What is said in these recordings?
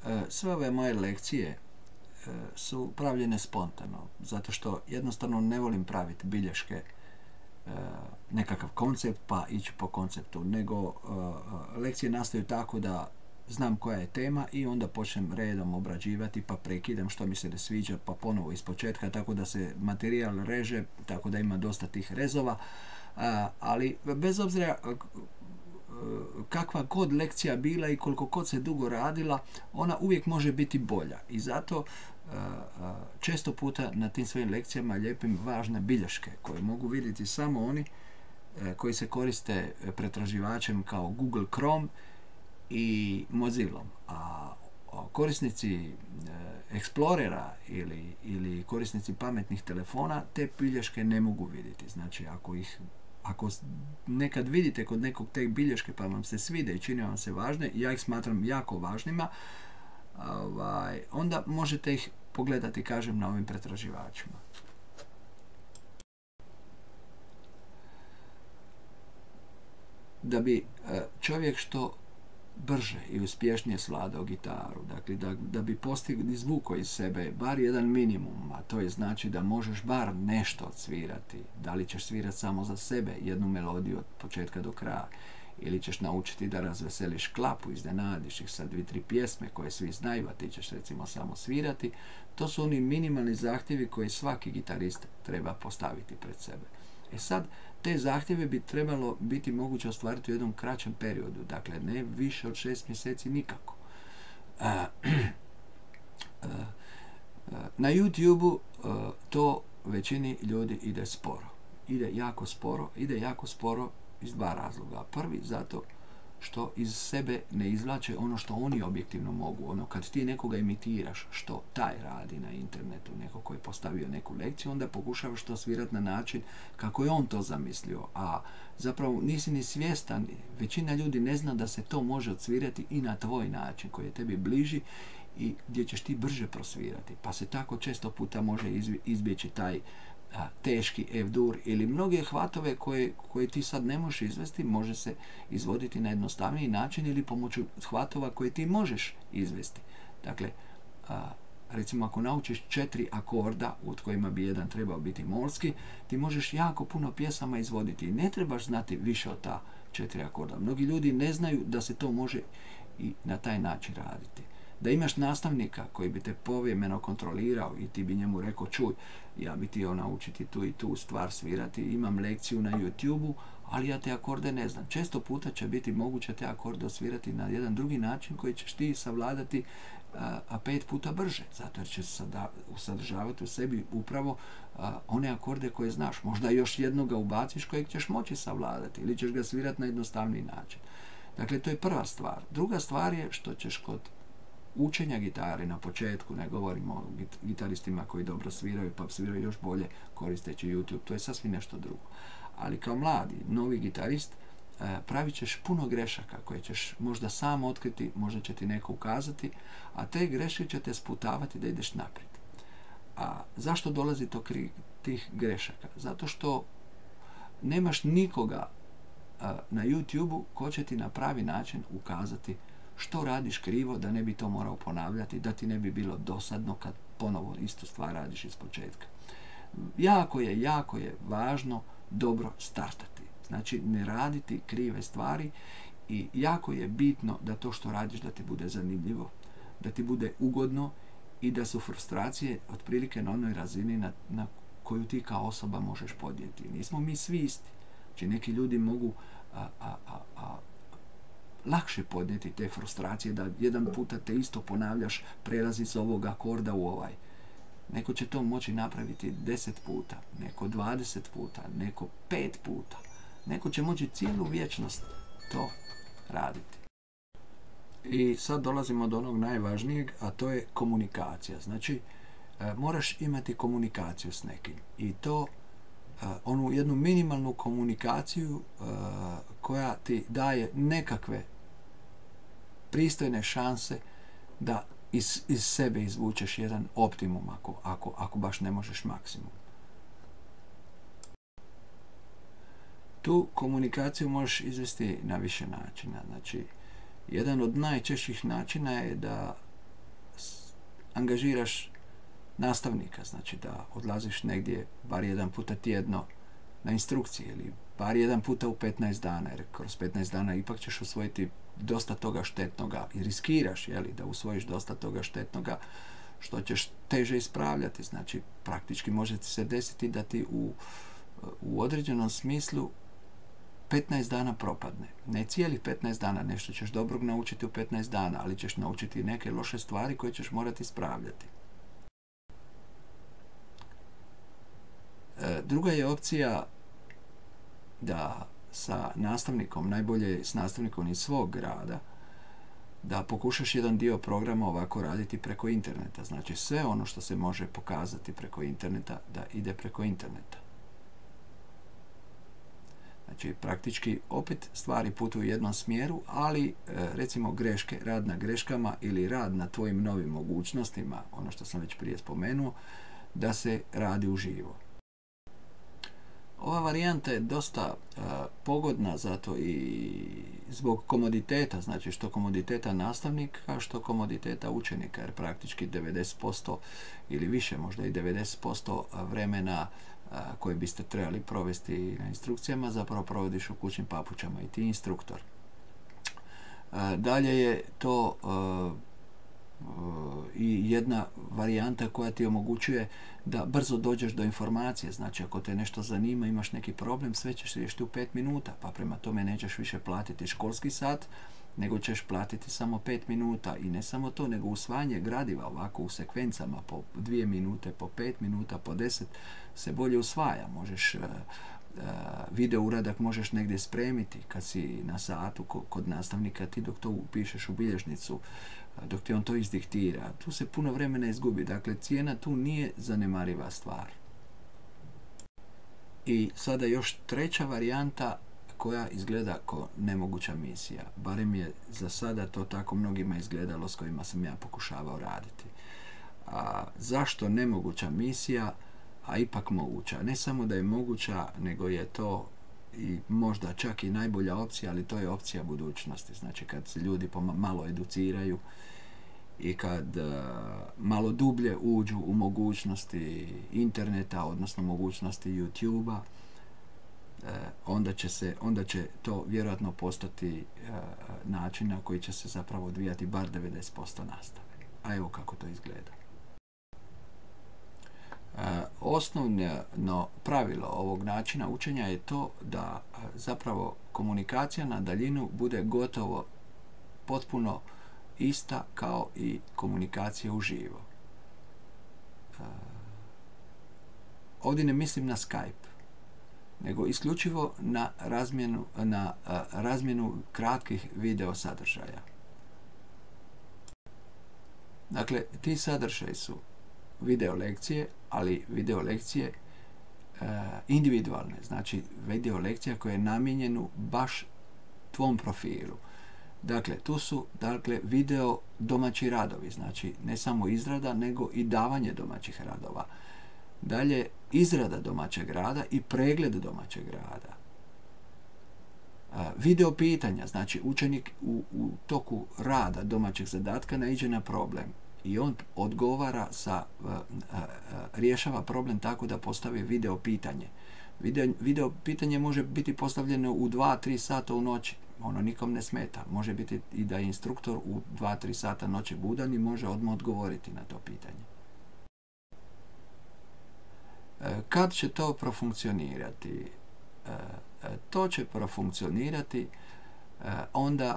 sve ove moje lekcije su pravljene spontano, zato što jednostavno ne volim praviti bilješke, nekakav koncept pa ići po konceptu, nego lekcije nastaju tako da znam koja je tema i onda počnem redom obrađivati, pa prekidam što mi se ne sviđa, pa ponovo ispočetka, tako da se materijal reže, tako da ima dosta tih rezova, ali bez obzira kakva god lekcija bila i koliko god se dugo radila, ona uvijek može biti bolja i zato često puta na tim svojim lekcijama lijepim važne bilješke koje mogu vidjeti samo oni koji se koriste pretraživačem kao Google Chrome i Mozillom, a korisnici Explorera ili korisnici pametnih telefona te bilješke ne mogu vidjeti. Znači ako nekad vidite kod nekog te bilješke pa vam se svide i čini vam se važne, ja ih smatram jako važnima, onda možete ih pogledati, kažem, na ovim pretraživačima. Da bi čovjek što brže i uspješnije svladao gitaru, dakle da bi postigao, izvukao iz sebe bar jedan minimum, a to je znači da možeš bar nešto odsvirati. Da li ćeš svirati samo za sebe jednu melodiju od početka do kraja, ili ćeš naučiti da razveseliš klapu, iznenadiš ih sa 2-3 pjesme koje svi znaju, a ti ćeš recimo samo svirati. To su oni minimalni zahtjevi koje svaki gitarist treba postaviti pred sebe. Sad, te zahtjeve bi trebalo biti moguće ostvariti u jednom kraćem periodu, dakle ne više od 6 mjeseci nikako. Na YouTube-u to većini ljudi ide sporo. Ide jako sporo iz dva razloga. Prvi, zato što iz sebe ne izvlače ono što oni objektivno mogu. Ono kad ti nekoga imitiraš što taj radi na internetu, neko koji je postavio neku lekciju, onda pokušavaš to svirati na način kako je on to zamislio, a zapravo nisi ni svjestan, većina ljudi ne zna da se to može odsvirati i na tvoj način koji je tebi bliži i gdje ćeš ti brže prosvirati. Pa se tako često puta može izbjeći taj teški F-dur ili mnoge hvatove koje ti sad ne možeš izvesti, može se izvoditi na jednostavniji način ili pomoću hvatova koje ti možeš izvesti. Dakle, recimo ako naučiš 4 akorda od kojima bi jedan trebao biti morski, ti možeš jako puno pjesama izvoditi i ne trebaš znati više od ta 4 akorda. Mnogi ljudi ne znaju da se to može i na taj način raditi. Da imaš nastavnika koji bi te povremeno kontrolirao i ti bi njemu rekao, čuj, ja bi ti naučiti tu i tu stvar svirati, imam lekciju na YouTube-u, ali ja te akorde ne znam. Često puta će biti moguće te akorde osvirati na jedan drugi način koji ćeš ti savladati 5 puta brže, zato jer će sadržavati u sebi upravo one akorde koje znaš. Možda još jednoga ubaciš kojeg ćeš moći savladati ili ćeš ga svirati na jednostavniji način. Dakle, to je prva stvar. Druga stvar je što ćeš kod učenja gitare na početku, ne govorimo o gitaristima koji dobro sviraju pa sviraju još bolje koristeći YouTube, to je sasvim nešto drugo. Ali kao mladi, novi gitarist, pravit ćeš puno grešaka koje ćeš možda sam otkriti, možda će ti neko ukazati, a te greške će te sputavati da ideš naprijed. A zašto dolazi do tih grešaka? Zato što nemaš nikoga na YouTube-u ko će ti na pravi način ukazati što radiš krivo, da ne bi to morao ponavljati, da ti ne bi bilo dosadno kad ponovo istu stvar radiš iz početka. Jako je važno dobro startati. Znači, ne raditi krive stvari i jako je bitno da to što radiš da ti bude zanimljivo, da ti bude ugodno i da su frustracije otprilike na onoj razini na koju ti kao osoba možeš podnijeti. Nismo mi svi isti. Znači, neki ljudi mogu lakše podnijeti te frustracije, da jedan puta te isto ponavljaš, prelazi s ovog akorda u ovaj. Neko će to moći napraviti 10 puta, neko 20 puta, neko 5 puta. Neko će moći cijelu vječnost to raditi. I sad dolazimo do onog najvažnijeg, a to je komunikacija. Znači, moraš imati komunikaciju s nekim. I to onu jednu minimalnu komunikaciju koja ti daje nekakve pristojne šanse da iz sebe izvučeš jedan optimum ako baš ne možeš maksimum. Tu komunikaciju možeš izvesti na više načina. Znači, jedan od najčešćih načina je da angažiraš nastavnika, znači da odlaziš negdje bar jedan puta tjedno na instrukcije ili bar jedan puta u 15 dana, jer kroz 15 dana ipak ćeš usvojiti dosta toga štetnoga i riskiraš da usvojiš dosta toga štetnoga što ćeš teže ispravljati. Znači, praktički može ti se desiti da ti u određenom smislu 15 dana propadne. Ne cijelih 15 dana, nešto ćeš dobrog naučiti u 15 dana, ali ćeš naučiti neke loše stvari koje ćeš morati ispravljati. Druga je opcija da sa nastavnikom, najbolje s nastavnikom iz svog grada, da pokušaš jedan dio programa ovako raditi preko interneta. Znači, sve ono što se može pokazati preko interneta, da ide preko interneta. Znači, praktički opet stvari putuju u jednom smjeru, ali recimo greške, rad na greškama ili rad na tvojim novim mogućnostima, ono što sam već prije spomenuo, da se radi uživo. Ova varijanta je dosta pogodna zato i zbog komoditeta, znači što komoditeta nastavnika, što komoditeta učenika, jer praktički 90% ili više, možda i 90% vremena koje biste trebali provesti na instrukcijama, zapravo provodiš u kućnim papučama i ti instruktor. Dalje je to i jedna varijanta koja ti omogućuje da brzo dođeš do informacije. Znači, ako te nešto zanima, imaš neki problem, sve ćeš riješiti u 5 minuta, pa prema tome nećeš više platiti školski sat, nego ćeš platiti samo 5 minuta. I ne samo to, nego usvajanje gradiva ovako u sekvencama po 2 minute, po 5 minuta, po 10 se bolje usvaja. Možeš video uradak možeš negdje spremiti kad si na satu kod nastavnika, ti dok to upišeš u bilježnicu, dok ti on to izdiktira, tu se puno vremena izgubi. Dakle, cijena tu nije zanemariva stvar. I sada još treća varijanta koja izgleda kao nemoguća misija. Barem je za sada to tako mnogima izgledalo s kojima sam ja pokušavao raditi. Zašto nemoguća misija, a ipak moguća? Ne samo da je moguća, nego je to i možda čak i najbolja opcija, ali to je opcija budućnosti. Znači, kad se ljudi malo educiraju i kad malo dublje uđu u mogućnosti interneta, odnosno mogućnosti YouTube-a, onda će to vjerojatno postati način na koji će se zapravo odvijati bar 90% nastave. A evo kako to izgleda. Osnovno pravilo ovog načina učenja je to da zapravo komunikacija na daljinu bude gotovo potpuno ista kao i komunikacija uživo. Ovdje ne mislim na Skype, nego isključivo na razmjenu kratkih video sadržaja. Dakle, ti sadržaji su video lekcije, ali video lekcije individualne, znači video lekcija koja je namijenjena baš tvom profilu. Dakle, tu su video domaći radovi, znači ne samo izrada, nego i davanje domaćih radova. Dalje, izrada domaćeg rada i pregled domaćeg rada. Video pitanja, znači učenik u toku rada domaćeg zadatka naiđe na problem i on odgovara rješava problem tako da postavi video pitanje. Video pitanje može biti postavljeno u 2-3 sata u noći. Ono nikom ne smeta. Može biti i da je instruktor u 2-3 sata noći budan i može odmah odgovoriti na to pitanje. Kad će to profunkcionirati? To će profunkcionirati onda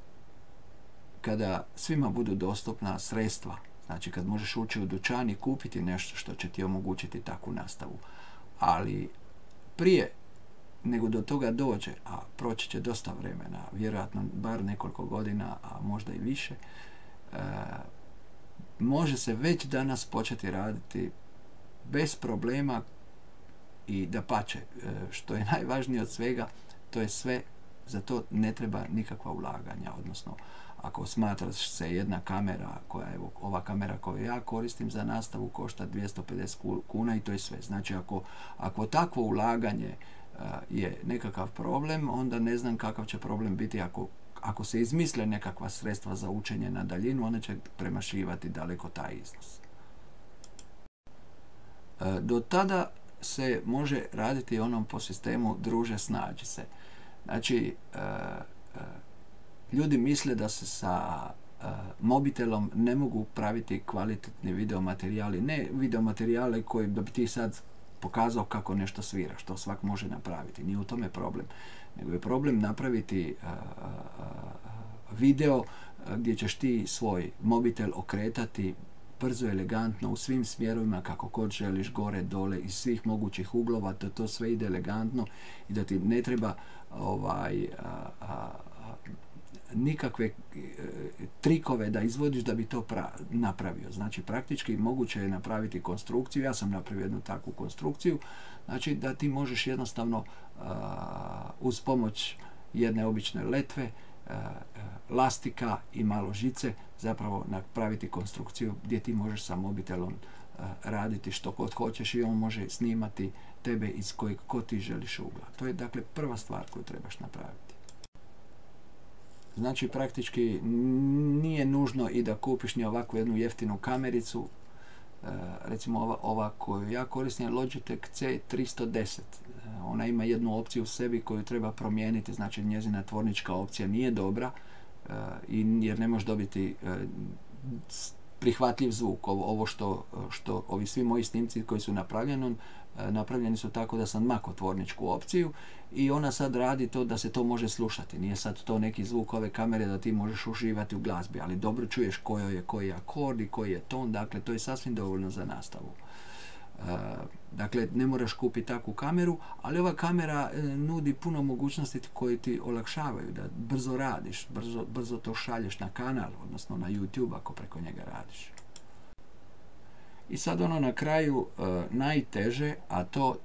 kada svima budu dostupna sredstva. Znači kad možeš ući u dućan i kupiti nešto što će ti omogućiti takvu nastavu. Ali prije nego do toga dođe, a proći će dosta vremena, vjerojatno bar nekoliko godina, a možda i više, može se već danas početi raditi bez problema i dapače, što je najvažnije od svega, to je sve, za to ne treba nikakva ulaganja, odnosno ako smatraš se jedna kamera, ova kamera koju ja koristim za nastavu košta 250 kuna i to je sve. Znači ako takvo ulaganje je nekakav problem, onda ne znam kakav će problem biti ako se izmisle nekakva sredstva za učenje na daljinu, one će premašivati daleko taj iznos. Do tada se može raditi onom po sistemu druže snađi se. Znači, ljudi misle da se sa mobitelom ne mogu praviti kvalitetni videomaterijali. Ne videomaterijale koji da bi ti sad pokazao kako nešto svira, što svak može napraviti. Nije u tome problem. Nego je problem napraviti video gdje ćeš ti svoj mobitel okretati brzo, elegantno, u svim smjerovima, kako god želiš, gore, dole, iz svih mogućih uglova, da to sve ide elegantno i da ti ne treba nikakve trikove da izvodiš da bi to napravio. Znači, praktički moguće je napraviti konstrukciju. Ja sam napravio jednu takvu konstrukciju. Znači, da ti možeš jednostavno uz pomoć jedne obične letve, lastika i malo žice zapravo napraviti konstrukciju gdje ti možeš sa mobitelom raditi što god hoćeš i on može snimati tebe iz kojeg god ti želiš ugla. To je dakle prva stvar koju trebaš napraviti. Znači, praktički nije nužno i da kupiš ni ovakvu jednu jeftinu kamericu. Recimo ova koju ja koristim je Logitech C310. Ona ima jednu opciju u sebi koju treba promijeniti, znači njezina tvornička opcija nije dobra jer ne možeš dobiti prihvatljiv zvuk. Ovo što ovi svi moji snimci koji su napravljeni su tako da sam makao tvorničku opciju i ona sad radi to da se to može slušati. Nije sad to neki zvuk ove kamere da ti možeš uživati u glazbi, ali dobro čuješ koji je akord i koji je ton, dakle to je sasvim dovoljno za nastavu. Dakle, ne moraš kupiti takvu kameru, ali ova kamera nudi puno mogućnosti koje ti olakšavaju da brzo radiš, brzo to šalješ na kanal, odnosno na YouTube ako preko njega radiš. I sad ono na kraju najteže, a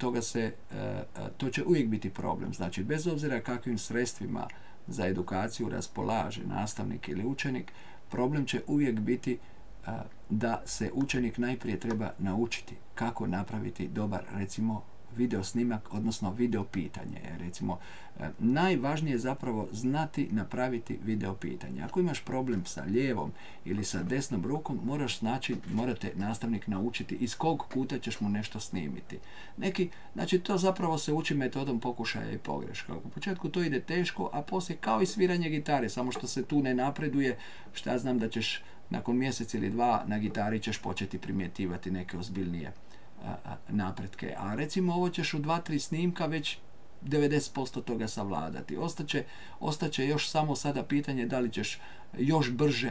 to će uvijek biti problem. Znači, bez obzira kakvim sredstvima za edukaciju raspolaže nastavnik ili učenik, problem će uvijek biti da se učenik najprije treba naučiti kako napraviti dobar, recimo, video snimak, odnosno video pitanje. Recimo, najvažnije je zapravo znati napraviti video pitanje. Ako imaš problem sa lijevom ili sa desnom rukom, morate nastavnik naučiti iz kog kuta ćeš mu nešto snimiti. Znači, to zapravo se uči metodom pokušaja i pogreška. U početku to ide teško, a poslije kao i sviranje gitare, samo što se tu ne napreduje, što ja znam da ćeš nakon mjesec ili dva na gitari ćeš početi primjetivati neke ozbiljnije napretke. A recimo ovo ćeš u 2-3 snimka već 90% toga savladati. Ostaće još samo sada pitanje da li ćeš još brže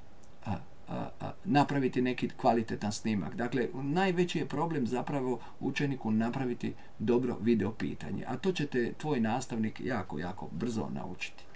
napraviti neki kvalitetan snimak. Dakle, najveći je problem zapravo učeniku napraviti dobro video pitanje. A to će te tvoj nastavnik jako, jako brzo naučiti.